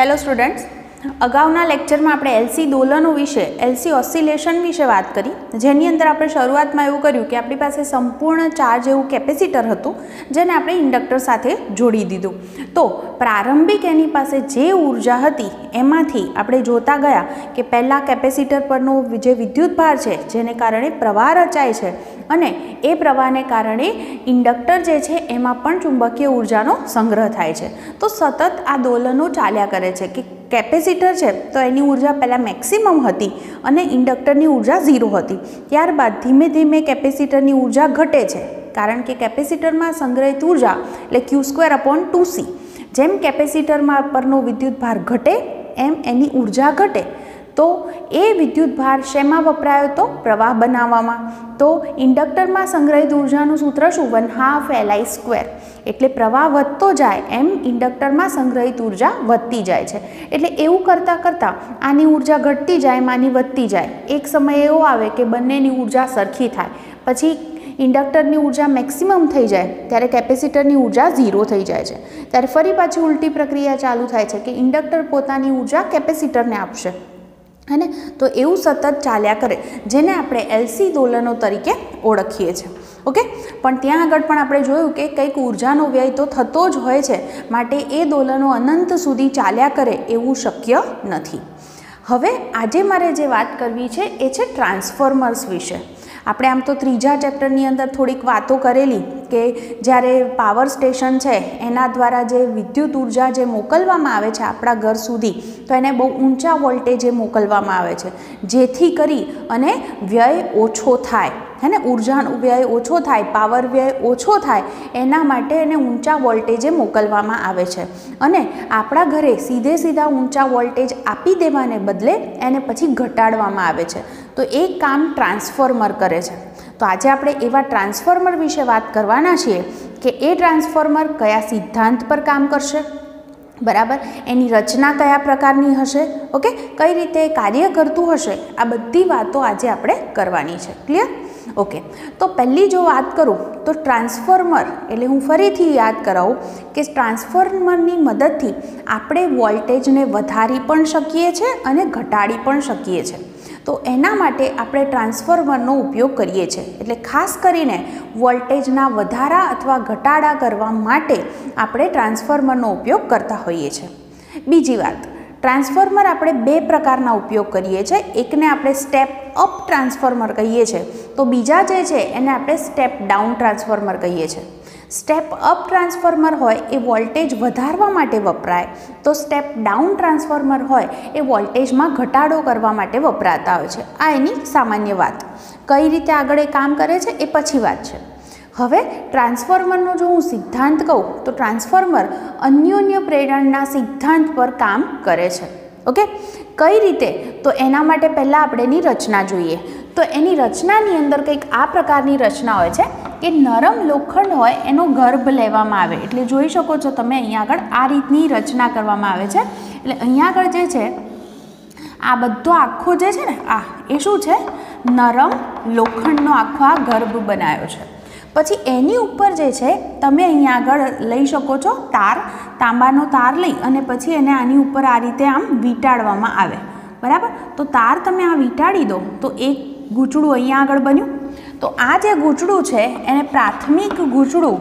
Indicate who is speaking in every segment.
Speaker 1: Hello students, अगाउना lecture में आपणे LC दोलनो विषे एलसी ऑसिलेशन विषे बात करी, जेनी अंदर आपणे शरूआत में एवुं कर्युं कि आपणी पासे संपूर्ण चार्ज एवुं केपेसिटर हतुं जेने आपणे इंडक्टर साथे जोड़ी दीधुं। तो प्रारंभिक एनी पासे जे ऊर्जा हती एमांथी आपणे जोता गया कि पहला केपेसिटर परनो जे विद्युत भार छे जेने कारणे प्रवाह रचाय छे अने ए प्रवाहने कारणे इंडक्टर जे छे एमां पण चुंबकीय ऊर्जानो संग्रह थाय छे। तो सतत आ दोलनो चाल्या करे छे कि केपेसिटर है तो एनी ऊर्जा पहला मैक्सिमम हती अने इंडक्टरनी ऊर्जा 0 हती। त्यारबाद धीमे धीमे केपेसिटरनी ऊर्जा घटे छे कारण के केपेसिटर में संग्रहित ऊर्जा एटले Q²/2C। जेम केपेसिटर में परनो विद्युत भार घटे एम एनी ऊर्जा घटे। तो ए विद्युत भार शेमा वपरायो तो प्रवाह बनाववामां। तो इंडक्टर में संग्रहित ऊर्जानुं सूत्र शुं 1/2 Li²। एटले प्रवाह वधतो जाए एम इंडक्टर में संग्रहित ऊर्जा वधती जाए छे। एटले एवुं करता करता आनी ऊर्जा घटती जाए मानी वधती जाए। एक समय एवो आवे कि बंनेनी ऊर्जा सरखी थाय, पछी इंडक्टरनी ऊर्जा मैक्सिमम थई जाए त्यारे केपेसिटरनी ऊर्जा 0 थई जाए छे। त्यारे फरी पाछी उल्टी प्रक्रिया चालू थाय छे कि इंडक्टर पोतानी ऊर्जा केपेसिटरने आपशे है ने। तो एवं सतत चाल्या करे जेने आपणे एलसी दोलनो तरीके ओळखीए छे। ओके, पण त्यां आगळ पण आपणे जोयुं कि कंईक ऊर्जानो व्यय तो थतो ज होय छे, माटे ए दोलनो अनंत सुधी चाल्या करे एवुं शक्य नथी। हवे आजे मारे जे वात करवी छे ए छे ट्रांसफॉर्मर्स विषे। આપણે આમ તો ત્રીજા ચેપ્ટરની અંદર થોડીક વાતો કરેલી કે જ્યારે પાવર સ્ટેશન છે એના દ્વારા જે વિદ્યુત ઉર્જા જે મોકલવામાં આવે છે આપણા ઘર સુધી તો એને બહુ ઊંચા વોલ્ટેજે મોકલવામાં આવે છે જેથી કરી અને વ્યય ઓછો થાય है ने। ऊर्जानो व्यय ओछो थाय, पावर व्यय ओछो थाय एना माटे एने ऊंचा वोल्टेजे मोकलवामां आवे छे अने आपणा घरे सीधे सीधा ऊंचा वोल्टेज आपी देवाने बदले एने पछी घटाडवामां आवे छे। तो एक काम ट्रांसफॉर्मर करे छे। तो आज आपणे एवा ट्रांसफॉर्मर विषे बात करवाना छीए कि ए ट्रांसफॉर्मर कया सिद्धांत पर काम करशे, बराबर, एनी रचना कया प्रकारनी हशे, ओके, कई रीते कार्य करतुं हशे, आ बधी वातो आजे आपणे करवानी छे। क्लियर? ओके, तो पहली जो बात करूँ तो ट्रांसफॉर्मर एटले हूँ फरीथी याद कराऊँ कि ट्रांसफॉर्मरनी मददथी आपणे वोल्टेजने वधारी पण शकीए छे अने घटाडी पण शकीए छे। तो एना माटे आपणे ट्रांसफॉर्मरनो उपयोग करीए छे। एटले खास करीने वोल्टेजना वधारा अथवा घटाडा करवा माटे आपणे ट्रांसफॉर्मरनो उपयोग करता होईए छे। बीजी वात, ट्रांसफॉर्मर आपणे बे प्रकारना उपयोग करीए छे। एकने आपणे स्टेप अप ट्रांसफॉर्मर कहीए छे तो बीजा जे छे एने आपणे स्टेप डाउन ट्रांसफॉर्मर कहीए छे। स्टेप अप ट्रांसफॉर्मर होय ए वोल्टेज वधारवा माटे वपराय, तो स्टेप डाउन ट्रांसफॉर्मर होय ए वोल्टेज में घटाडो करवा माटे वपराता होय छे। आ एनी सामान्य वात। कई रीते आगळ ए काम करे छे ए पछी वात छे। हवे ट्रांसफॉर्मरनो जो हूँ सिद्धांत कहूँ तो ट्रांसफॉर्मर अन्योन्य प्रेरणना सिद्धांत पर काम करे छे। ओके, कई रीते तो एना माटे पहला आपणे एनी रचना जोईए। तो एनी रचनानी अंदर कंईक आ प्रकारनी रचना होय छे कि नरम लोखंड होय एनो गर्भ लेवामां आवे। एटले जोई शको छो तमे अहींया आगळ आ रीतनी रचना करवामां आवे छे। एटले अहींया आगळ जे छे आ बधो आखो जे छे ने आ ए शुं छे, नरम लोखंडनो आखो आ गर्भ बनाव्यो छे। पछी एनी उपर जे छे तमे अहींया आगळ लई शको छो तार, तांबानो तार लई अने पछी एने आनी उपर आ रीते आम वींटाळवामां आवे, बराबर। तो तार तमे आ वींटाળી दो तो एक गूंचड़ું अहींया आगळ बन्युं। तो आ जे गूंचड़ું छे एने प्राथमिक गूंचड़ું,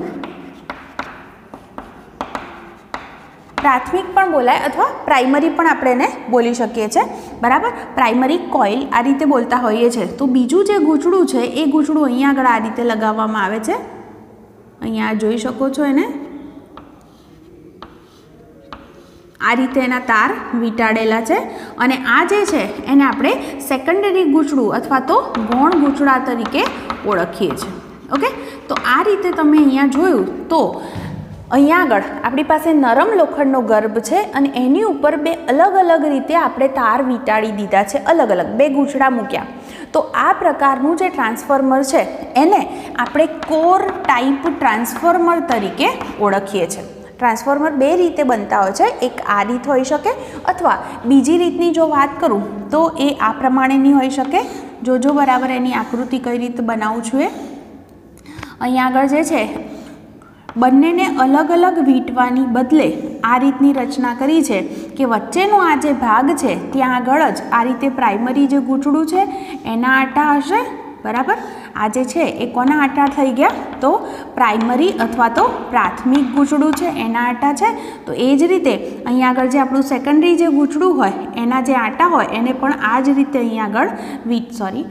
Speaker 1: प्राथमिक पण बोलाय अथवा प्राइमरी पण आपणे एने बोली शकीए छे, बराबर। प्राइमरी कॉइल आ रीते बोलता होईए छे। तो बीजुं जे गूंचड़ું छे ए गूंचड़ું अहींया आगळ आ रीते लगाववामां आवे छे। अहींया जोई शको छो एने आ रीते एना तार वींटाळेला छे अने आ जे छे एने आपणे सेकंडरी गूंचड़ું अथवा तो गौण गूंचड़ा तरीके ओळखीए छे। ओके, तो आ रीते तमे अहींया जोयुं तो अहींया आगळ आपणी पासे नरम लोखंडनो गर्भ छे अने एनी उपर बे अलग अलग रीते आपणे तार वींटाળી दीधा छे, अलग अलग बे गूंचड़ा मूक्या। तो आ प्रकारनुं जे ट्रांसफॉर्मर छे एने आपणे कोर टाइप ट्रांसफॉर्मर तरीके ओळखीए छे। ट्रांसफॉर्मर बे रीते बनता होय छे, एक आ रीत होई शके अथवा बीजी रीतनी जो बात करूँ तो ए आ प्रमाणेनी होई शके। जोजो बराबर एनी आकृति कई रीते बनावुं छुं। अहींया आगळ जे छे बंनेने अलग अलग वींटवानी बदले આ રીતની રચના કરી છે કે વચ્ચેનો આ જે ભાગ છે ત્યાં આગળ જ આ રીતે પ્રાઇમરી જે ગૂંચળું છે એના આંટા હશે, બરાબર. આ જે છે એ કોના આંટા થઈ ગયા? તો પ્રાઇમરી અથવા તો પ્રાથમિક ગૂંચળું છે એના આંટા છે. તો એ જ રીતે અહીંયા આગળ જે આપણું સેકન્ડરી જે ગૂંચળું હોય એના જે આંટા હોય એને પણ આ જ રીતે અહીંયા આગળ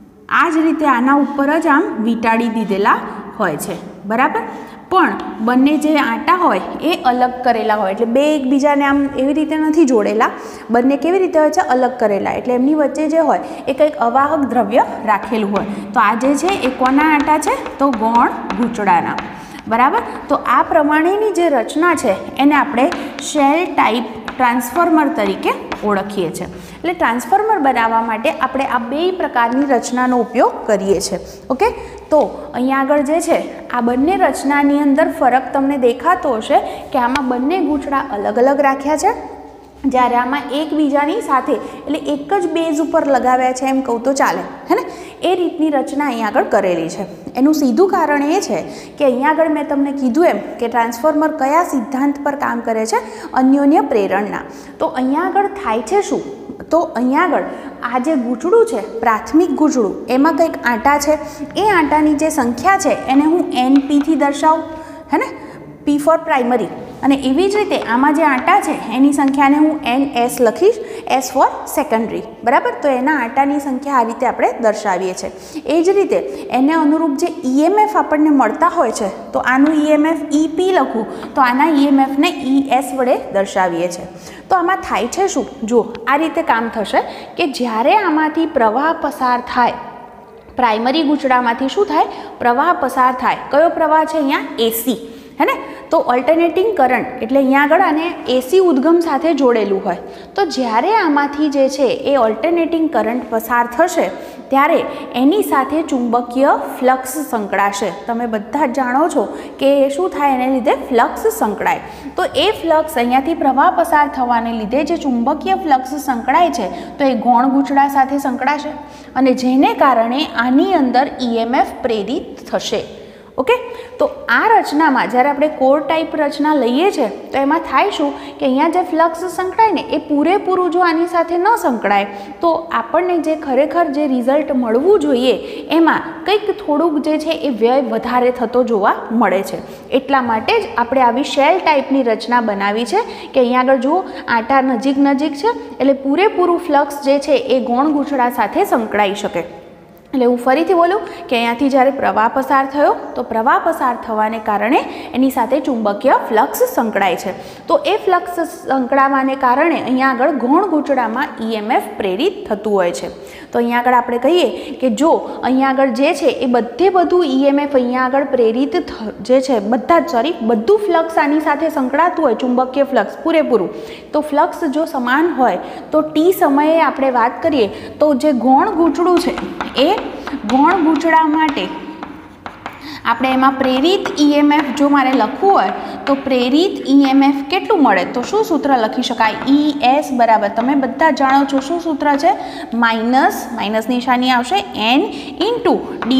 Speaker 1: આ જ રીતે આના ઉપર જ આમ વીંટાળી દીધેલા હોય છે, બરાબર. પણ બંને જે આંટા હોય એ અલગ કરેલા હોય, એટલે બે એકબીજાને આમ એવી રીતે નથી જોડેલા. બંને કેવી રીતે હોય છે? અલગ કરેલા. એટલે એમની વચ્ચે જે હોય એ કંઈક અવાહક દ્રવ્ય રાખેલું હોય. તો આ જે છે એ કોના આંટા છે? તો ગૌણ ગૂંચળાના, બરાબર. તો આ પ્રમાણેની જે રચના છે એને આપણે શેલ ટાઈપ ટ્રાન્સફોર્મર તરીકે ઓળખીએ છીએ. એટલે ટ્રાન્સફોર્મર બનાવવા માટે આપણે આ બે પ્રકારની રચનાનો ઉપયોગ કરીએ છીએ. ઓકે, તો અહીંયા આગળ જે છે આ બંને રચનાની અંદર ફરક તમને દેખાતો હશે કે આમાં બંને ગૂંચળા અલગ અલગ રાખ્યા છે, જ્યારે આમાં એકબીજાની સાથે એટલે એક જ બેઝ ઉપર લગાવ્યા છે એમ કહું તો ચાલે, હે ને. એ રીતની રચના અહીંયા આગળ કરેલી છે. એનું સીધું કારણ એ છે કે અહીંયા આગળ મેં તમને કીધું એમ કે ટ્રાન્સફોર્મર કયા સિદ્ધાંત પર કામ કરે છે? અન્યોન્ય પ્રેરણના. તો અહીંયા આગળ થાય છે શું? તો અહીંયા આગળ આ જે ગૂંચળું છે પ્રાથમિક ગૂંચળું એમાં કંઈક આંટા છે, એ આંટાની જે સંખ્યા છે એને હું NPથી દર્શાવું, હે ને, P ફોર પ્રાઇમરી. અને એવી જ રીતે આમાં જે આંટા છે એની સંખ્યાને હું NS લખીશ, S ફોર સેકન્ડરી, બરાબર. તો એના આંટાની સંખ્યા આ રીતે આપણે દર્શાવીએ છીએ. એ જ રીતે એને અનુરૂપ જે EMF આપણને મળતા હોય છે તો આનું EMF EP લખું તો આના EMFને ES વડે દર્શાવીએ છીએ. તો આમાં થાય છે શું? જો આ રીતે કામ થશે કે જ્યારે આમાંથી પ્રવાહ પસાર થાય, પ્રાઇમરી ગૂંચળામાંથી શું થાય? પ્રવાહ પસાર થાય. કયો પ્રવાહ છે? અહીંયા AC, હે ને. તો ઓલ્ટરનેટિંગ કરંટ એટલે અહીંયા આગળ આને AC ઉદ્ગમ સાથે જોડેલું હોય. તો જ્યારે આમાંથી જે છે એ ઓલ્ટરનેટિંગ કરંટ પસાર થશે ત્યારે એની સાથે ચુંબકીય ફ્લક્સ સંકળાશે. તમે બધા જ જાણો છો કે શું થાય એને લીધે? ફ્લક્સ સંકળાય. તો એ ફ્લક્સ અહીંયાથી પ્રવાહ પસાર થવાને લીધે જે ચુંબકીય ફ્લક્સ સંકળાય છે તો એ ગૌણ ગૂંચળા સાથે સંકળાશે અને જેને કારણે આની અંદર EMF પ્રેરિત થશે. ઓકે, તો આ રચનામાં જ્યારે આપણે કોર ટાઈપ રચના લઈએ છીએ તો એમાં થાય શું કે અહીંયા જે ફ્લક્સ સંકળાય ને એ પૂરેપૂરું જો આની સાથે ન સંકળાય તો આપણને જે ખરેખર જે રિઝલ્ટ મળવું જોઈએ એમાં કંઈક થોડુંક જે છે એ વ્યય વધારે થતો જોવા મળે છે. એટલા માટે જ આપણે આવી શેલ ટાઈપની રચના બનાવી છે કે અહીંયા આગળ જુઓ આંટા નજીક નજીક છે એટલે પૂરેપૂરું ફ્લક્સ જે છે એ ગૌણ ગૂંચળા સાથે સંકળાઈ શકે. એટલે હું ફરીથી બોલું કે અહીંયાથી જ્યારે પ્રવાહ પસાર થયો તો પ્રવાહ પસાર થવાને કારણે એની સાથે ચુંબકીય ફ્લક્સ સંકળાય છે. તો એ ફ્લક્સ સંકળાવાને કારણે અહીંયા આગળ ગૌણ ગૂંચળામાં EMF પ્રેરિત થતું હોય છે. તો અહીંયા આગળ આપણે કહીએ કે જો અહીંયા આગળ જે છે એ બધું EMF અહીંયા આગળ પ્રેરિત જે છે બધું ફ્લક્સ આની સાથે સંકળાતું હોય, ચુંબકીય ફ્લક્સ પૂરેપૂરું, તો ફ્લક્સ જો સમાન હોય તો T સમયે આપણે વાત કરીએ તો જે ગૌણ ગૂંચળું છે એ ગૌણ ગૂંચળા માટે આપણે એમાં પ્રેરિત EMF જો મારે લખવું હોય તો પ્રેરિત EMF કેટલું મળે? તો શું સૂત્ર લખી શકાય? ES બરાબર તમે બધા જાણો છો શું સૂત્ર છે? માઇનસ નિશાની આવશે N ઇન્ટુ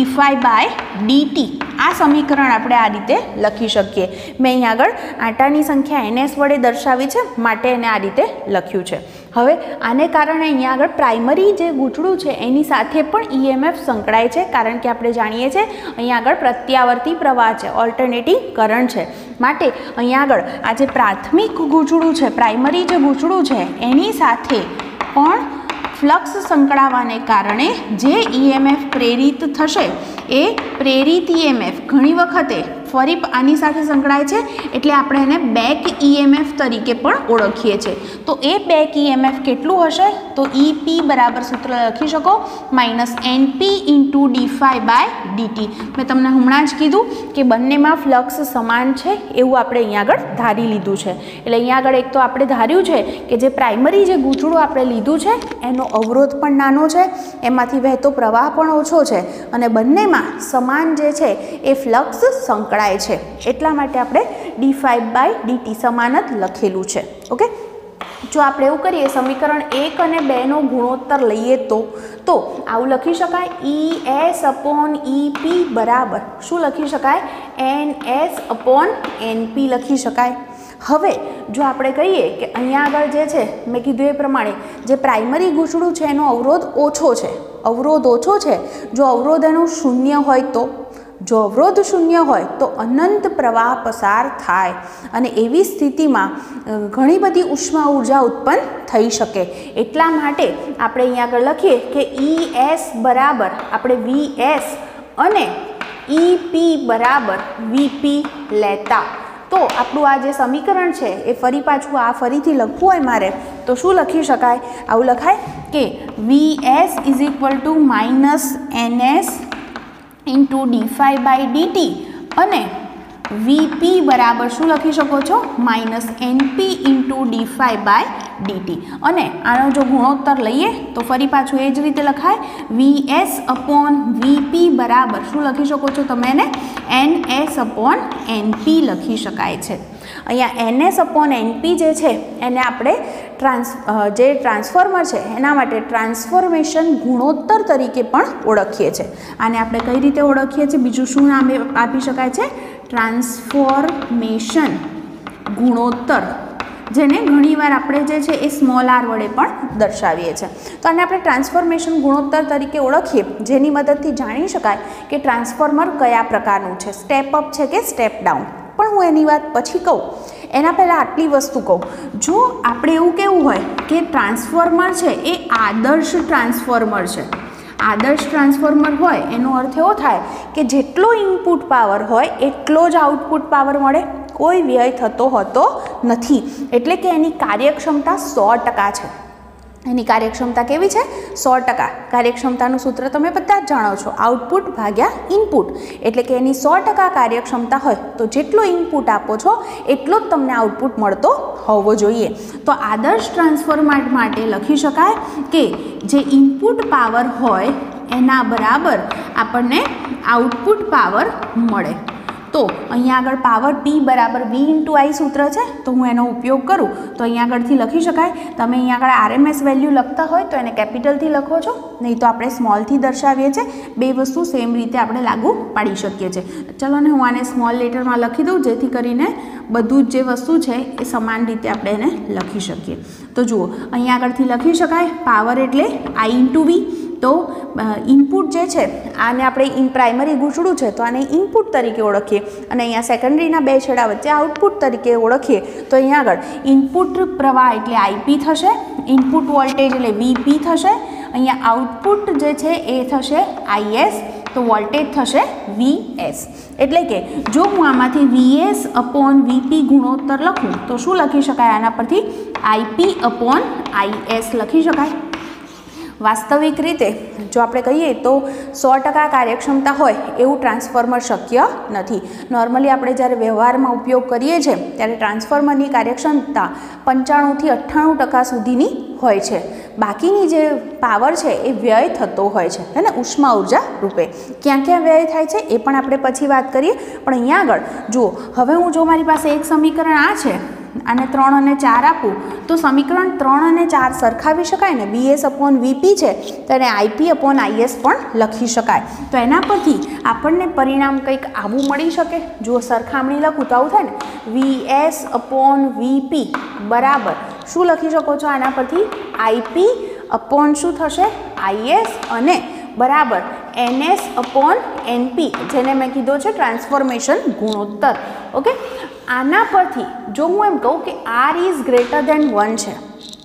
Speaker 1: d∅/dt. આ સમીકરણ આપણે આ રીતે લખી શકીએ. મેં અહીંયા આગળ આંટાની સંખ્યા NS વડે દર્શાવી છે માટે એને આ રીતે લખ્યું છે. હવે આને કારણે અહીંયા આગળ પ્રાઇમરી જે ગૂંચળું છે એની સાથે પણ EMF સંકળાય છે કારણ કે આપણે જાણીએ છીએ અહીંયા આગળ પ્રત્યાવર્તી પ્રવાહ છે, ઓલ્ટરનેટિંગ કરંટ છે. માટે અહીંયા આગળ આ જે પ્રાથમિક ગૂંચળું છે, પ્રાઇમરી જે ગૂંચળું છે એની સાથે પણ ફ્લક્સ સંકળાવાને કારણે જે EMF પ્રેરિત થશે એ પ્રેરિત EMF ઘણી વખતે ફરી આની સાથે સંકળાય છે એટલે આપણે એને બેક EMF તરીકે પણ ઓળખીએ છીએ. તો એ બેક EMF કેટલું હશે? તો EP બરાબર સૂત્ર લખી શકો -NP ઇન્ટુ d∅/dt. મેં તમને હમણાં જ કીધું કે બંનેમાં ફ્લક્સ સમાન છે એવું આપણે અહીંયા આગળ ધારી લીધું છે. એટલે અહીંયા આગળ એક તો આપણે ધાર્યું છે કે જે પ્રાઇમરી જે ગૂંચળું આપણે લીધું છે એનો અવરોધ પણ નાનો છે, એમાંથી વહેતો પ્રવાહ પણ ઓછો છે અને બંનેમાં સમાન જે છે એ ફ્લક્સ સંકળાય છે. એટલા માટે આપણે d∅/dt સમાન જ લખેલું છે. ઓકે, જો આપણે એવું કરીએ સમીકરણ 1 અને 2 નો ગુણોત્તર લઈએ તો આવું લખી શકાય ES/EP બરાબર શું લખી શકાય? NS/NP લખી શકાય. હવે જો આપણે કહીએ કે અહીંયા આગળ જે છે મેં કીધું એ પ્રમાણે જે પ્રાઇમરી ગૂંચળું છે એનો અવરોધ ઓછો છે, અવરોધ ઓછો છે. જો અવરોધ એનું શૂન્ય હોય તો, જો અવરોધ શૂન્ય હોય તો અનંત પ્રવાહ પસાર થાય અને એવી સ્થિતિમાં ઘણી બધી ઉષ્મા ઉર્જા ઉત્પન્ન થઈ શકે. એટલા માટે આપણે અહીંયા આગળ લખીએ કે ES બરાબર આપણે VS અને EP બરાબર VP લેતા. તો આપણું આ જે સમીકરણ છે એ ફરી પાછું આ ફરીથી લખવું હોય મારે તો શું લખી શકાય? આવું લખાય કે VS is equal to -NS into d∅dt અને VP બરાબર શું લખી શકો છો? -NP into d∅dt. અને આનો જો ગુણોત્તર લઈએ તો ફરી પાછું એ જ રીતે લખાય VS અપોન VP બરાબર શું લખી શકો છો તમે એને? NS અપોન NP લખી શકાય છે. અહીંયા NS અપોન NP જે છે એને આપણે જે ટ્રાન્સફોર્મર છે એના માટે ટ્રાન્સફોર્મેશન ગુણોત્તર તરીકે પણ ઓળખીએ છીએ. આને આપણે કઈ રીતે ઓળખીએ છીએ? બીજું શું નામ આપી શકાય છે? ટ્રાન્સફોર્મેશન ગુણોત્તર, જેને ઘણીવાર આપણે જે છે એ સ્મોલ r વડે પણ દર્શાવીએ છીએ. તો આને આપણે ટ્રાન્સફોર્મેશન ગુણોત્તર તરીકે ઓળખીએ, જેની મદદથી જાણી શકાય કે ટ્રાન્સફોર્મર કયા પ્રકારનું છે, સ્ટેપ અપ છે કે સ્ટેપ ડાઉન. પણ હું એની વાત પછી કહું, એના પહેલાં આટલી વસ્તુ કહું. જો આપણે એવું કહેવું હોય કે ટ્રાન્સફોર્મર છે એ આદર્શ ટ્રાન્સફોર્મર છે, આદર્શ ટ્રાન્સફોર્મર હોય એનો અર્થ એવો થાય કે જેટલો ઇનપુટ પાવર હોય એટલો જ આઉટપુટ પાવર મળે, કોઈ વ્યય થતો હોતો નથી. એટલે કે એની કાર્યક્ષમતા 100% છે. એની કાર્યક્ષમતા કેવી છે? 100%. કાર્યક્ષમતાનું સૂત્ર તમે બધા જ જાણો છો, આઉટપુટ ભાગ્યા ઇનપુટ. એટલે કે એની 100% કાર્યક્ષમતા હોય તો જેટલો ઇનપુટ આપો છો એટલો જ તમને આઉટપુટ મળતો હોવો જોઈએ. તો આદર્શ ટ્રાન્સફોર્મર માટે લખી શકાય કે જે ઇનપુટ પાવર હોય એના બરાબર આપણને આઉટપુટ પાવર મળે. તો અહીંયા આગળ પાવર P બરાબર V ઇન્ટુ I સૂત્ર છે, તો હું એનો ઉપયોગ કરું તો અહીંયા આગળથી લખી શકાય. તમે અહીંયા આગળ RMS વેલ્યુ લખતા હોય તો એને કેપિટલથી લખો છો, નહીં તો આપણે સ્મોલથી દર્શાવીએ છીએ. બે વસ્તુ સેમ રીતે આપણે લાગુ પાડી શકીએ છીએ. ચલો ને હું આને સ્મોલ લેટરમાં લખી દઉં, જેથી કરીને બધું જ જે વસ્તુ છે એ સમાન રીતે આપણે એને લખી શકીએ. તો જુઓ અહીંયા આગળથી લખી શકાય પાવર એટલે I ઇન્ટુ V. તો ઇનપુટ જે છે આને આપણે પ્રાઇમરી ગૂંચળું છે તો આને ઇનપુટ તરીકે ઓળખીએ અને અહીંયા સેકન્ડરીના બે છેડા વચ્ચે આઉટપુટ તરીકે ઓળખીએ. તો અહીંયા આગળ ઇનપુટ પ્રવાહ એટલે IP થશે, ઇનપુટ વોલ્ટેજ એટલે VP થશે, અહીંયા આઉટપુટ જે છે એ થશે IS, તો વોલ્ટેજ થશે VS. એટલે કે જો હું આમાંથી VS અપોન VP ગુણોત્તર લખું તો શું લખી શકાય? આના પરથી IP અપોન IS લખી શકાય. વાસ્તવિક રીતે જો આપણે કહીએ તો 100% કાર્યક્ષમતા હોય એવું ટ્રાન્સફોર્મર શક્ય નથી. નોર્મલી આપણે જ્યારે વ્યવહારમાં ઉપયોગ કરીએ છીએ ત્યારે ટ્રાન્સફોર્મરની કાર્યક્ષમતા 95થી 98% સુધીની હોય છે. બાકીની જે પાવર છે એ વ્યય થતો હોય છે, હે ને, ઉષ્મા ઉર્જા રૂપે. ક્યાં ક્યાં વ્યય થાય છે એ પણ આપણે પછી વાત કરીએ. પણ અહીંયા આગળ જુઓ, હવે હું જો મારી પાસે એક સમીકરણ આ છે અને 3 અને 4 આપું તો સમીકરણ 3 અને 4 સરખાવી શકાય ને. VS અપોન VP છે તો એને IP અપોન IS પણ લખી શકાય. તો એના પરથી આપણને પરિણામ કંઈક આવું મળી શકે. જો સરખામણી લખું તો આવું થાય ને, VS અપોન VP બરાબર શું લખી શકો છો? આના પરથી IP અપોન શું થશે? IS અને બરાબર NS અપોન NP, જેને મેં કીધો છે ટ્રાન્સફોર્મેશન ગુણોત્તર. ઓકે, આના પરથી જો હું એમ કહું કે R ઇઝ ગ્રેટર દેન 1 છે,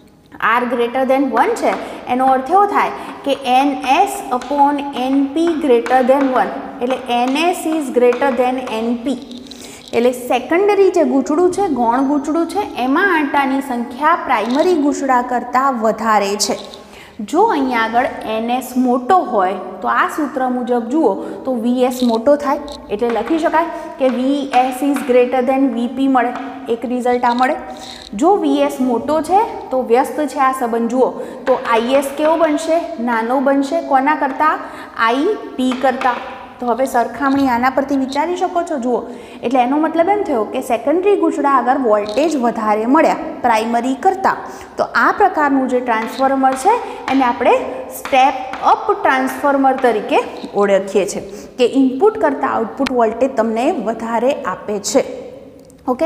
Speaker 1: R ગ્રેટર દેન 1 છે, એનો અર્થ એવો થાય કે NS upon NP greater than 1, એટલે NS is greater than NP. એટલે સેકન્ડરી જે ગૂંચળું છે, ગૌણ ગૂંચળું છે, એમાં આંટાની સંખ્યા પ્રાઇમરી ગૂંચળા કરતાં વધારે છે. જો અહીંયા આગળ NS મોટો હોય તો આ સૂત્ર મુજબ જુઓ તો VS મોટો થાય, એટલે લખી શકાય કે VS is greater than VP મળે. એક રિઝલ્ટ આ મળે. જો VS મોટો છે તો વ્યસ્ત છે આ સંબંધ જુઓ તો IS કેવો બનશે? નાનો બનશે. કોના કરતાં? IP કરતાં. તો હવે સરખામણી આના પરથી વિચારી શકો છો. જુઓ, એટલે એનો મતલબ એમ થયો કે સેકન્ડરી ગૂંચળા આગળ વોલ્ટેજ વધારે મળ્યા પ્રાઇમરી કરતાં. તો આ પ્રકારનું જે ટ્રાન્સફોર્મર છે એને આપણે સ્ટેપ અપ ટ્રાન્સફોર્મર તરીકે ઓળખીએ છીએ કે ઇનપુટ કરતાં આઉટપુટ વોલ્ટેજ તમને વધારે આપે છે. ઓકે,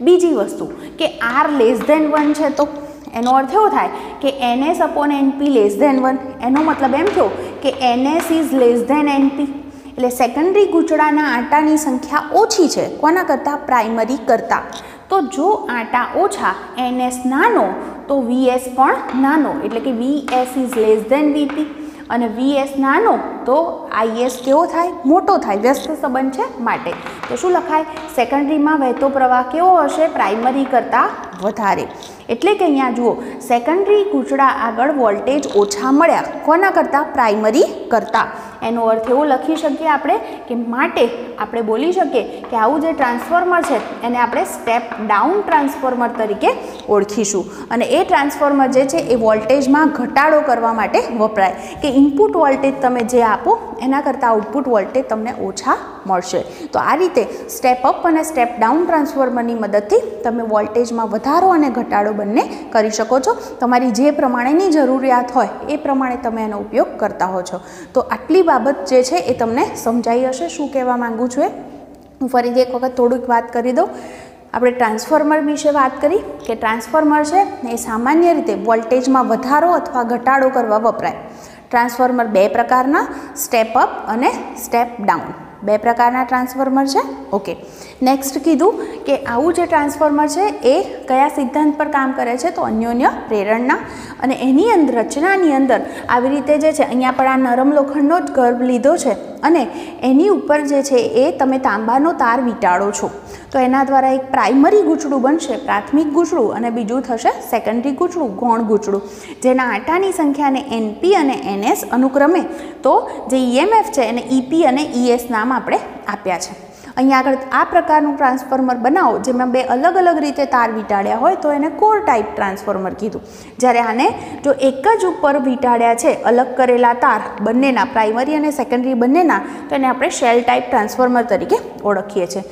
Speaker 1: બીજી વસ્તુ કે આર <1 છે, તો એનો અર્થ એવો થાય કે NS/NP <1. એનો મતલબ એમ થયો કે NS ઇઝ <NP. એટલે સેકન્ડરી ગૂંચળાના આટાની સંખ્યા ઓછી છે કોના કરતાં? પ્રાઇમરી કરતાં. તો જો આટા ઓછા, NS નાનો, તો VS પણ નાનો, એટલે કે VS ઇઝ <VP. અને VS નાનો તો IS કેવો થાય? મોટો થાય. વ્યસ્ત સંબંધ છે માટે. તો શું લખાય? સેકન્ડરીમાં વહેતો પ્રવાહ કેવો હશે? પ્રાઇમરી કરતાં વધારે. એટલે કે અહીંયા જુઓ, સેકન્ડરી ગૂંચળા આગળ વોલ્ટેજ ઓછા મળ્યા કોના કરતાં? પ્રાઇમરી કરતાં. એનો અર્થ એવો લખી શકીએ આપણે કે માટે આપણે બોલી શકીએ કે આવું જે ટ્રાન્સફોર્મર છે એને આપણે સ્ટેપ ડાઉન ટ્રાન્સફોર્મર તરીકે ઓળખીશું. અને એ ટ્રાન્સફોર્મર જે છે એ વોલ્ટેજમાં ઘટાડો કરવા માટે વપરાય, કે ઇનપુટ વોલ્ટેજ તમે જે આપો એના કરતાં આઉટપુટ વોલ્ટેજ તમને ઓછા મળશે. તો આ રીતે સ્ટેપ અપ અને સ્ટેપ ડાઉન ટ્રાન્સફોર્મરની મદદથી તમે વોલ્ટેજમાં વધારો અને ઘટાડો બંને કરી શકો છો. તમારી જે પ્રમાણેની જરૂરિયાત હોય એ પ્રમાણે તમે એનો ઉપયોગ કરતા હો છો. તો આટલી બાબત જે છે એ તમને સમજાઈ હશે શું કહેવા માંગુ છું. હું ફરીથી એક વખત થોડીક વાત કરી દઉં. આપણે ટ્રાન્સફોર્મર વિશે વાત કરી કે ટ્રાન્સફોર્મર છે એ સામાન્ય રીતે વોલ્ટેજમાં વધારો અથવા ઘટાડો કરવા વપરાય. ટ્રાન્સફોર્મર બે પ્રકારના, સ્ટેપ અપ અને સ્ટેપ ડાઉન, બે પ્રકારના ટ્રાન્સફોર્મર છે. ઓકે, નેક્સ્ટ કીધું કે આવું જે ટ્રાન્સફોર્મર છે એ કયા સિદ્ધાંત પર કામ કરે છે? તો અન્યોન્ય પ્રેરણના. અને એની અંદર રચનાની અંદર આવી રીતે જે છે, અહીંયા પણ આ નરમ લોખંડનો જ ગર્ભ લીધો છે અને એની ઉપર જે છે એ તમે તાંબાનો તાર વીંટાળો છો. તો એના દ્વારા એક પ્રાઇમરી ગૂંચળું બનશે, પ્રાથમિક ગૂંચળું, અને બીજું થશે સેકન્ડરી ગૂંચળું, ગૌણ ગૂંચળું, જેના આટાની સંખ્યાને NP અને NS અનુક્રમે, તો જે EMF છે એને EP અને ES નામ આપણે આપ્યા છે. અહીંયા આગળ આ પ્રકારનું ટ્રાન્સફોર્મર બનાવો જેમાં બે અલગ અલગ રીતે તાર વીંટાળ્યા હોય તો એને કોર ટાઈપ ટ્રાન્સફોર્મર કીધું. જ્યારે આને જો એક જ ઉપર વીંટાળ્યા છે, અલગ કરેલા તાર બંનેના, પ્રાઇમરી અને સેકન્ડરી બંનેના, તો એને આપણે શેલ ટાઈપ ટ્રાન્સફોર્મર તરીકે ઓળખીએ છીએ.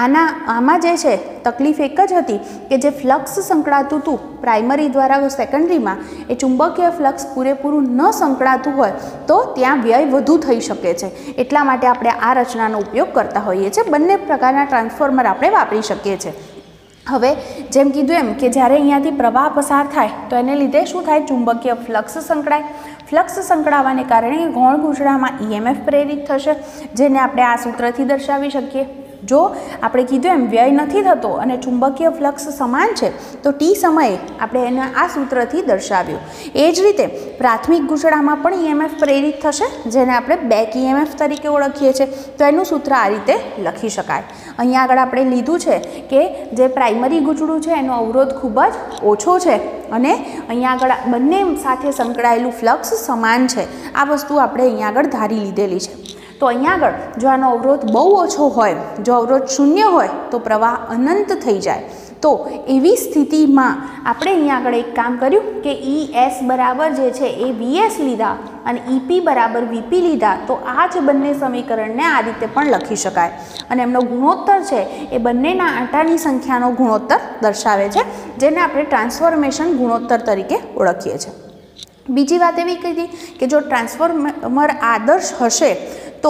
Speaker 1: આમાં જે છે તકલીફ એક જ હતી કે જે ફ્લક્સ સંકળાતું હતું પ્રાઇમરી દ્વારા સેકન્ડરીમાં, એ ચુંબકીય ફ્લક્સ પૂરેપૂરું ન સંકળાતું હોય તો ત્યાં વ્યય વધુ થઈ શકે છે. એટલા માટે આપણે આ રચનાનો ઉપયોગ કરતા હોઈએ છીએ. બંને પ્રકારના ટ્રાન્સફોર્મર આપણે વાપરી શકીએ છીએ. હવે જેમ કીધું એમ કે જ્યારે અહીંયાથી પ્રવાહ પસાર થાય તો એને લીધે શું થાય? ચુંબકીય ફ્લક્સ સંકળાય. ફ્લક્સ સંકળાવાને કારણે ગૌણ ગૂંચળામાં EMF પ્રેરિત થશે, જેને આપણે આ સૂત્રથી દર્શાવી શકીએ. જો આપણે કીધું એમ વ્યય નથી થતો અને ચુંબકીય ફ્લક્સ સમાન છે તો T સમયે આપણે એને આ સૂત્રથી દર્શાવ્યું. એ જ રીતે પ્રાથમિક ગૂંચળામાં પણ EMF પ્રેરિત થશે, જેને આપણે બેક EMF તરીકે ઓળખીએ છીએ. તો એનું સૂત્ર આ રીતે લખી શકાય. અહીંયા આગળ આપણે લીધું છે કે જે પ્રાઇમરી ગૂંચળું છે એનો અવરોધ ખૂબ જ ઓછો છે અને અહીંયા આગળ બંને સાથે સંકળાયેલું ફ્લક્સ સમાન છે. આ વસ્તુ આપણે અહીંયા આગળ ધારી લીધેલી છે. તો અહીંયા આગળ જો આનો અવરોધ બહુ ઓછો હોય, જો અવરોધ 0 હોય તો પ્રવાહ અનંત થઈ જાય. તો એવી સ્થિતિમાં આપણે અહીંયા આગળ એક કામ કર્યું કે ES બરાબર જે છે એ VS લીધા અને EP બરાબર VP લીધા. તો આ જ બંને સમીકરણને આ રીતે પણ લખી શકાય. અને એમનો ગુણોત્તર છે એ બંનેના આટાની સંખ્યાનો ગુણોત્તર દર્શાવે છે, જેને આપણે ટ્રાન્સફોર્મેશન ગુણોત્તર તરીકે ઓળખીએ છીએ. બીજી વાત એવી કીધી કે જો ટ્રાન્સફોર્મર આદર્શ હશે તો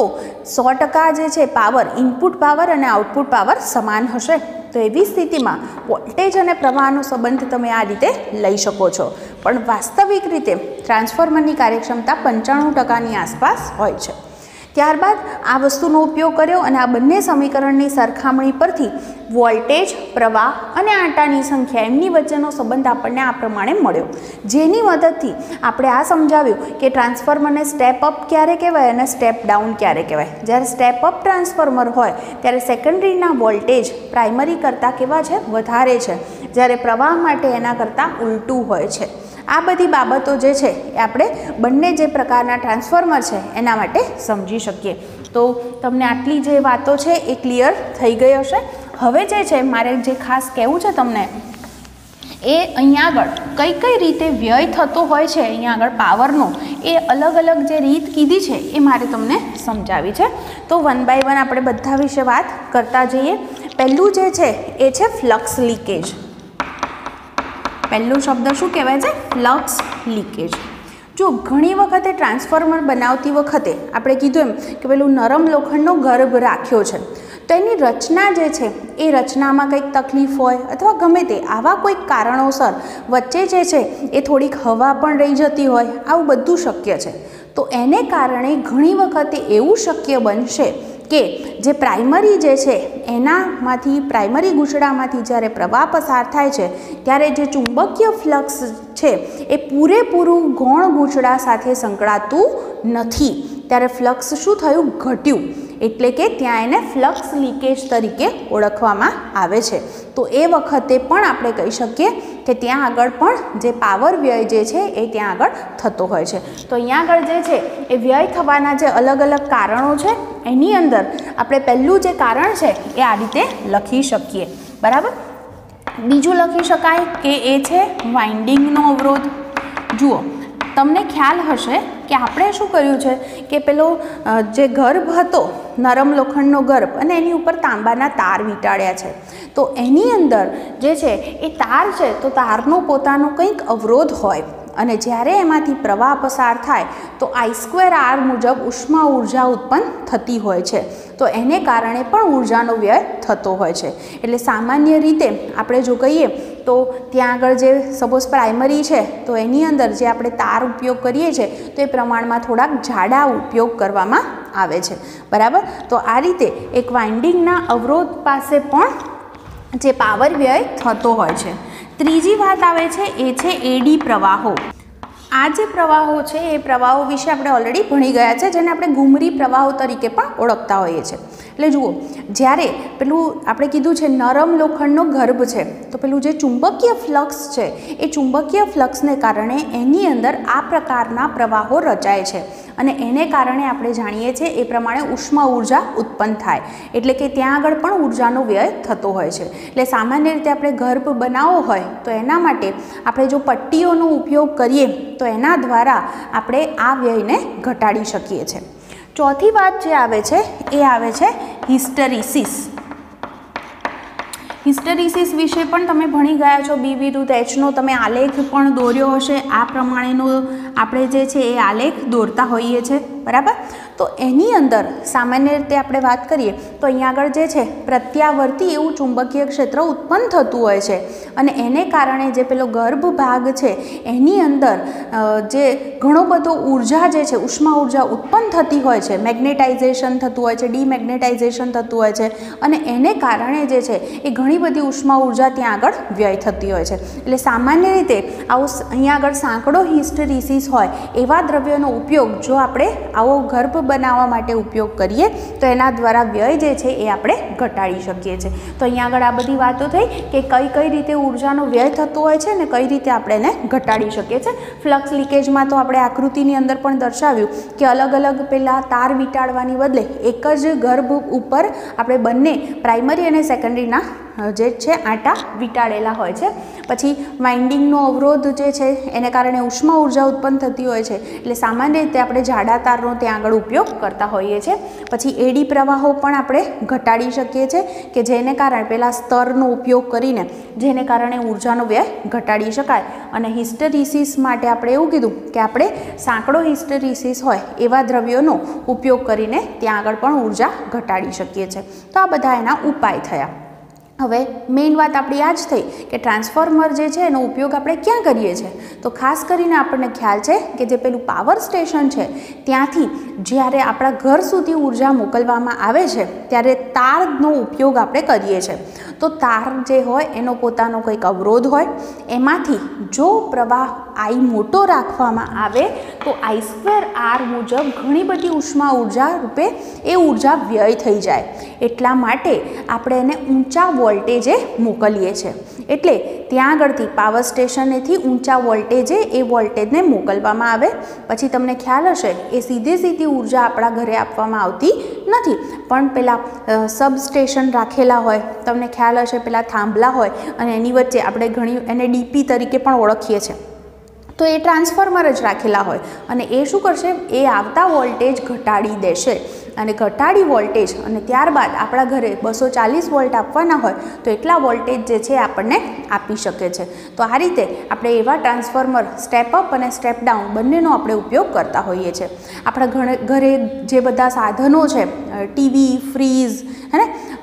Speaker 1: 100% જે છે પાવર, ઇનપુટ પાવર અને આઉટપુટ પાવર સમાન હશે. તો એવી સ્થિતિમાં વોલ્ટેજ અને પ્રવાહનો સંબંધ તમે આ રીતે લઈ શકો છો. પણ વાસ્તવિક રીતે ટ્રાન્સફોર્મરની કાર્યક્ષમતા 95%ની આસપાસ હોય છે. ત્યારબાદ આ વસ્તુનો ઉપયોગ કર્યો અને આ બંને સમીકરણની સરખામણી પરથી વોલ્ટેજ, પ્રવાહ અને આટાની સંખ્યા એમની વચ્ચેનો સંબંધ આપણને આ પ્રમાણે મળ્યો, જેની મદદથી આપણે આ સમજાવ્યું કે ટ્રાન્સફોર્મરને સ્ટેપ અપ ક્યારે કહેવાય અને સ્ટેપ ડાઉન ક્યારે કહેવાય. જ્યારે સ્ટેપ અપ ટ્રાન્સફોર્મર હોય ત્યારે સેકન્ડરીના વોલ્ટેજ પ્રાઇમરી કરતાં કેવા છે? વધારે છે, જ્યારે પ્રવાહ માટે એના કરતાં ઉલટું હોય છે. આ બધી બાબતો જે છે એ આપણે બંને જે પ્રકારના ટ્રાન્સફોર્મર છે એના માટે સમજી શકીએ. તો તમને આટલી જે વાતો છે એ ક્લિયર થઈ ગઈ હશે. હવે જે છે મારે જે ખાસ કહેવું છે તમને એ અહીંયા આગળ કઈ કઈ રીતે વ્યય થતો હોય છે અહીંયા આગળ પાવરનો, એ અલગ અલગ જે રીત કીધી છે એ મારે તમને સમજાવી છે. તો 1 by 1 આપણે બધા વિશે વાત કરતા જઈએ. પહેલું જે છે એ છે ફ્લક્સ લીકેજ. પહેલું શબ્દ શું કહેવાય છે? Flux leakage. જો ઘણી વખતે ટ્રાન્સફોર્મર બનાવતી વખતે આપણે કીધું એમ કે પેલું નરમ લોખંડનો ગર્ભ રાખ્યો છે, તો એની રચના જે છે એ રચનામાં કંઈક તકલીફ હોય અથવા ગમે તે આવા કોઈક કારણોસર વચ્ચે જે છે એ થોડીક હવા પણ રહી જતી હોય, આવું બધું શક્ય છે. તો એને કારણે ઘણી વખતે એવું શક્ય બનશે કે જે પ્રાઇમરી જે છે એનામાંથી પ્રાઇમરી ગૂંચળામાંથી જ્યારે પ્રવાહ પસાર થાય છે ત્યારે જે ચુંબકીય ફ્લક્સ છે એ પૂરેપૂરું ગૌણ ગૂંચળા સાથે સંકળાતું નથી, ત્યારે ફ્લક્સ શું થયું? ઘટ્યું. એટલે કે ત્યાં એને ફ્લક્સ લીકેજ તરીકે ઓળખવામાં આવે છે. તો એ વખતે પણ આપણે કહી શકીએ કે ત્યાં આગળ પણ જે પાવર વ્યય જે છે એ ત્યાં આગળ થતો હોય છે. તો અહીંયા આગળ જે છે એ વ્યય થવાના જે અલગ અલગ કારણો છે એની અંદર આપણે પહેલું જે કારણ છે એ આ રીતે લખી શકીએ. બરાબર. બીજું લખી શકાય કે એ છે વાઇન્ડિંગનો અવરોધ. જુઓ, તમને ખ્યાલ હશે કે આપણે શું કર્યું છે કે પેલો જે ગર્ભ હતો, નરમ લોખંડનો ગર્ભ, અને એની ઉપર તાંબાના તાર વીંટાળ્યા છે. તો એની અંદર જે છે એ તાર છે તો તારનો પોતાનો કંઈક અવરોધ હોય, અને જ્યારે એમાંથી પ્રવાહ પસાર થાય તો I²R મુજબ ઉષ્મા ઉર્જા ઉત્પન્ન થતી હોય છે. તો એને કારણે પણ ઉર્જાનો વ્યય થતો હોય છે. એટલે સામાન્ય રીતે આપણે જો કહીએ તો ત્યાં આગળ જે સપોઝ પ્રાઇમરી છે તો એની અંદર જે આપણે તાર ઉપયોગ કરીએ છીએ તો એ પ્રમાણમાં થોડાક જાડા ઉપયોગ કરવામાં આવે છે. બરાબર. તો આ રીતે એક વાઇન્ડિંગના અવરોધ પાસે પણ જે પાવર વ્યય થતો હોય છે. ત્રીજી વાત આવે છે એ છે એડી પ્રવાહો. આ જે પ્રવાહો છે એ પ્રવાહો વિશે આપણે ઓલરેડી ભણી ગયા છે, જેને આપણે ઘૂમરી પ્રવાહો તરીકે પણ ઓળખતા હોઈએ છીએ. એટલે જુઓ, જ્યારે પેલું આપણે કીધું છે નરમ લોખંડનો ગર્ભ છે તો પેલું જે ચુંબકીય ફ્લક્સ છે એ ચુંબકીય ફ્લક્સને કારણે એની અંદર આ પ્રકારના પ્રવાહો રચાય છે, અને એને કારણે આપણે જાણીએ છીએ એ પ્રમાણે ઉષ્મા ઉર્જા ઉત્પન્ન થાય. એટલે કે ત્યાં આગળ પણ ઉર્જાનો વ્યય થતો હોય છે. એટલે સામાન્ય રીતે આપણે ગર્ભ બનાવવો હોય તો એના માટે આપણે જો પટ્ટીઓનો ઉપયોગ કરીએ તો એના દ્વારા આપણે આ વ્યયને ઘટાડી શકીએ છીએ. ચોથી વાત જે આવે છે એ આવે છે હિસ્ટેરિસિસ. હિસ્ટેરિસિસ વિશે પણ તમે ભણી ગયા છો. B વિરુદ્ધ Hનો તમે આલેખ પણ દોર્યો હશે. આ પ્રમાણેનો આપણે જે છે એ આલેખ દોરતા હોઈએ છીએ. બરાબર. તો એની અંદર સામાન્ય રીતે આપણે વાત કરીએ તો અહીંયા આગળ જે છે પ્રત્યાવર્તી એવું ચુંબકીય ક્ષેત્ર ઉત્પન્ન થતું હોય છે, અને એને કારણે જે પેલો ગર્ભ ભાગ છે એની અંદર જે ઘણો બધો ઉર્જા જે છે ઉષ્મા ઉર્જા ઉત્પન્ન થતી હોય છે, મેગ્નેટાઇઝેશન થતું હોય છે, ડીમેગ્નેટાઇઝેશન થતું હોય છે, અને એને કારણે જે છે એ ઘણી બધી ઉષ્મા ઉર્જા ત્યાં આગળ વ્યય થતી હોય છે. એટલે સામાન્ય રીતે આવું અહીંયા આગળ સાંકડો હિસ્ટેરિસિસ હોય એવા દ્રવ્યોનો ઉપયોગ જો આપણે આવો ગર્ભ બનાવવા માટે ઉપયોગ કરીએ તો એના દ્વારા વ્યય જે છે એ આપણે ઘટાડી શકીએ છીએ. તો અહીંયા આગળ આ બધી વાતો થઈ કે કઈ કઈ રીતે ઉર્જાનો વ્યય થતો હોય છે ને કઈ રીતે આપણે એને ઘટાડી શકીએ છીએ. ફ્લક્સ લીકેજમાં તો આપણે આકૃતિની અંદર પણ દર્શાવ્યું કે અલગ અલગ પેલા તાર વીંટાળવાની બદલે એક જ ગર્ભ ઉપર આપણે બંને પ્રાઇમરી અને સેકન્ડરીના જે છે આંટા વીંટાળેલા હોય છે. પછી વાઇન્ડિંગનો અવરોધ જે છે એને કારણે ઉષ્મા ઉર્જા ઉત્પન્ન થતી હોય છે. એટલે સામાન્ય રીતે આપણે જાડા તારનો ત્યાં આગળ ઉપયોગ કરતા હોઈએ છીએ. પછી એડી પ્રવાહો પણ આપણે ઘટાડી શકીએ છીએ કે જેને કારણે પેલા સ્તરનો ઉપયોગ કરીને જેને કારણે ઉર્જાનો વ્યય ઘટાડી શકાય. અને હિસ્ટેરિસિસ માટે આપણે એવું કીધું કે આપણે સાંકડો હિસ્ટેરિસિસ હોય એવા દ્રવ્યોનો ઉપયોગ કરીને ત્યાં આગળ પણ ઉર્જા ઘટાડી શકીએ છીએ. તો આ બધા એના ઉપાય થયા. હવે મેઇન વાત આપણી આ જ થઈ કે ટ્રાન્સફોર્મર જે છે એનો ઉપયોગ આપણે ક્યાં કરીએ છીએ. તો ખાસ કરીને આપણને ખ્યાલ છે કે જે પેલું પાવર સ્ટેશન છે ત્યાંથી જ્યારે આપણા ઘર સુધી ઉર્જા મોકલવામાં આવે છે ત્યારે તારનો ઉપયોગ આપણે કરીએ છીએ. તો તાર જે હોય એનો પોતાનો કંઈક અવરોધ હોય, એમાંથી જો પ્રવાહ I મોટો રાખવામાં આવે તો I²R મુજબ ઘણી બધી ઉષ્મા ઉર્જા રૂપે એ ઉર્જા વ્યય થઈ જાય. એટલા માટે આપણે એને ઊંચા વોલ્ટેજે મોકલીએ છીએ. એટલે ત્યાં આગળથી પાવર સ્ટેશનેથી ઊંચા વોલ્ટેજે એ વોલ્ટેજને મોકલવામાં આવે. પછી તમને ખ્યાલ હશે એ સીધી ઉર્જા આપણા ઘરે આપવામાં આવતી નથી, પણ પેલા સબસ્ટેશન રાખેલા હોય, તમને ખ્યાલ હશે પેલા થાંભલા હોય અને એની વચ્ચે આપણે ઘણી એને DP તરીકે પણ ઓળખીએ છીએ. તો એ ટ્રાન્સફોર્મર જ રાખેલા હોય અને એ શું કરશે, એ આવતા વોલ્ટેજ ઘટાડી દેશે. અને ઘટાડી વોલ્ટેજ અને ત્યારબાદ આપણા ઘરે 240 વોલ્ટ આપવાના હોય તો એટલા વોલ્ટેજ જે છે આપણને આપી શકે છે. તો આ રીતે આપણે એવા ટ્રાન્સફોર્મર સ્ટેપ અપ અને સ્ટેપ ડાઉન બંનેનો આપણે ઉપયોગ કરતા હોઈએ છીએ. આપણા ઘરે જે બધા સાધનો છે, ટીવી, ફ્રીજ, હે ને,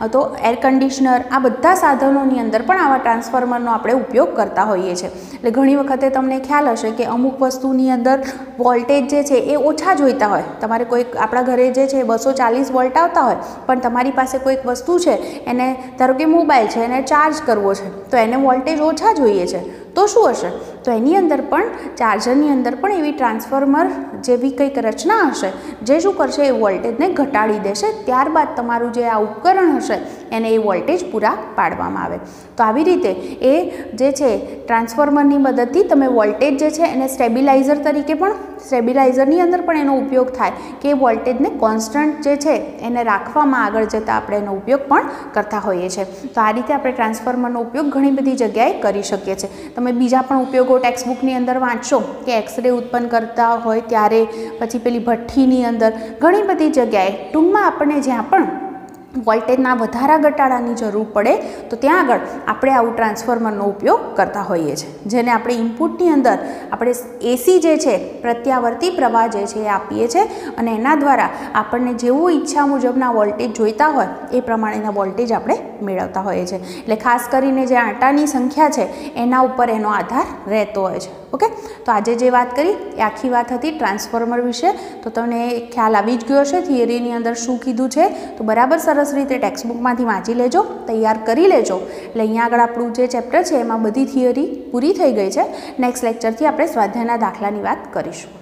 Speaker 1: તો એર કન્ડિશનર આ બધા સાધનોની અંદર પણ આવા ટ્રાન્સફોર્મરનો આપણે ઉપયોગ કરતા હોઈએ છીએ. એટલે ઘણી વખતે તમને ખ્યાલ હશે કે અમુક વસ્તુની અંદર વોલ્ટેજ જે છે એ ઓછા જોઈતા હોય. તમારે કોઈક આપણા ઘરે જે છે 240 વોલ્ટ આવતા હોય, પણ તમારી પાસે કોઈક વસ્તુ છે એને ધારો કે મોબાઈલ છે એને ચાર્જ કરવો છે, તો એને વોલ્ટેજ ઓછા જોઈએ છે, તો શું હશે? તો એની અંદર પણ ચાર્જરની અંદર પણ એવી ટ્રાન્સફોર્મર જેવી કંઈક રચના હશે જે શું કરશે, એ વોલ્ટેજને ઘટાડી દેશે. ત્યારબાદ તમારું જે આ ઉપકરણ હશે એને એ વોલ્ટેજ પૂરા પાડવામાં આવે. તો આવી રીતે એ જે છે ટ્રાન્સફોર્મરની મદદથી તમે વોલ્ટેજ જે છે એને સ્ટેબિલાઇઝર તરીકે પણ, સ્ટેબિલાઇઝરની અંદર પણ એનો ઉપયોગ થાય કે વોલ્ટેજને કોન્સ્ટન્ટ જે છે એને રાખવામાં આગળ જતાં આપણે એનો ઉપયોગ પણ કરતા હોઈએ છીએ. તો આ રીતે આપણે ટ્રાન્સફોર્મરનો ઉપયોગ ઘણી બધી જગ્યાએ કરી શકીએ છીએ. તમે બીજા પણ ઉપયોગો ટેક્સ્ટબુકની અંદર વાંચશો કે એક્સરે ઉત્પન્ન કરતા હોય ત્યારે, પછી પેલી ભઠ્ઠીની અંદર ઘણી બધી જગ્યાએ ટૂંકમાં આપણને જ્યાં પણ વોલ્ટેજના વધારા ઘટાડાની જરૂર પડે તો ત્યાં આગળ આપણે આવું ટ્રાન્સફોર્મરનો ઉપયોગ કરતા હોઈએ છીએ, જેને આપણે ઇનપુટની અંદર આપણે એસી જે છે પ્રત્યાવર્તી પ્રવાહ જે છે એ આપીએ છીએ અને એના દ્વારા આપણને જેવું ઈચ્છા મુજબના વોલ્ટેજ જોઈતા હોય એ પ્રમાણેના વોલ્ટેજ આપણે મેળવતા હોઈએ છીએ. એટલે ખાસ કરીને જે આંટાની સંખ્યા છે એના ઉપર એનો આધાર રહેતો હોય છે. ઓકે, તો આજે જે વાત કરી એ આખી વાત હતી ટ્રાન્સફોર્મર વિશે. તો તમને ખ્યાલ આવી જ ગયો હશે થિયરીની અંદર શું કીધું છે. તો બરાબર સરસ રીતે ટેક્સ્ટબુકમાંથી વાંચી લેજો, તૈયાર કરી લેજો. એટલે અહીંયા આગળ આપણું જે ચેપ્ટર છે એમાં બધી થિયરી પૂરી થઈ ગઈ છે. નેક્સ્ટ લેક્ચરથી આપણે સ્વાધ્યાયના દાખલાની વાત કરીશું.